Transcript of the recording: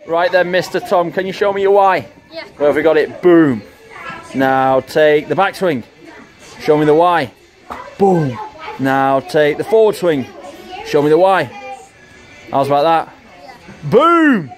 Right then, Mr. Tom, can you show me your Y? Yeah. Where have we got it? Boom. Now take the backswing. Show me the Y. Boom. Now take the forward swing. Show me the Y. How's about that? Yeah. Boom.